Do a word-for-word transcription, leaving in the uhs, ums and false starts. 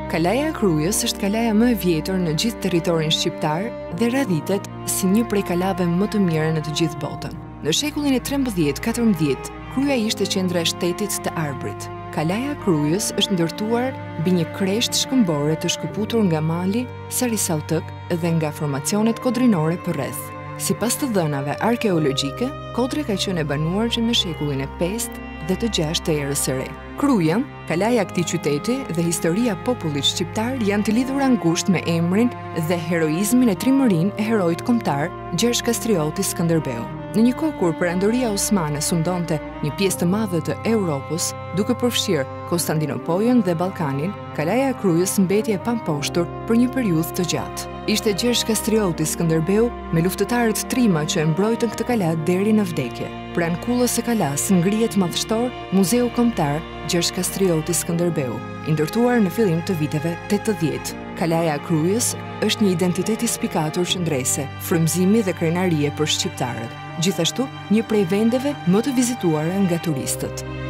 Kalaja e Krujës është kalaja më e vjetër në gjithë territorin shqiptar dhe radhitet si një prej kalave më të mira në të gjithë botën. Në shekullin e trembëdhjetë katërmbëdhjetë, Kruja ishte qendra e shtetit të Arbrit. Kalaja e Krujës është ndërtuar mbi një kreshtë shkëmbore të shkëputur nga mali Sarisautëk dhe nga formacionet kodrinore përreth. Sipas të dhënave arkeologjike, Kodra ka qenë e banuar që në shekullin e pestë dhe të gjashtë të erës së re. Kruja, kalaja e këtij qyteti dhe historia e popullit shqiptar janë të lidhura ngushtë me emrin dhe heroizmin e trimërinë e heroit kombëtar Gjergj Kastrioti Skënderbeu. Në një kohë kur Perandoria Osmane sundonte një pjesë të madhe të Europës, duke përfshirë Konstantinopoljën dhe Ballkanin, kalaja e Krujës mbeti e pamposhtur për një periudhë të gjatë. Ishte Gjergj Kastrioti Skënderbeu me luftëtarët trima që e mbrojtën këtë kala deri në vdekje. Pranë kullës së kalas ngrihet madhështor Muzeu Kombëtar Gjergj Kastrioti Skënderbeu, i ndërtuar në fillim të viteve tetëdhjetë. Kalaja e Krujës është një identitet i spikatur qëndrese, frymëzimi dhe krenarie për shqiptarët. Gjithashtu, një prej vendeve më të vizituara nga turistët.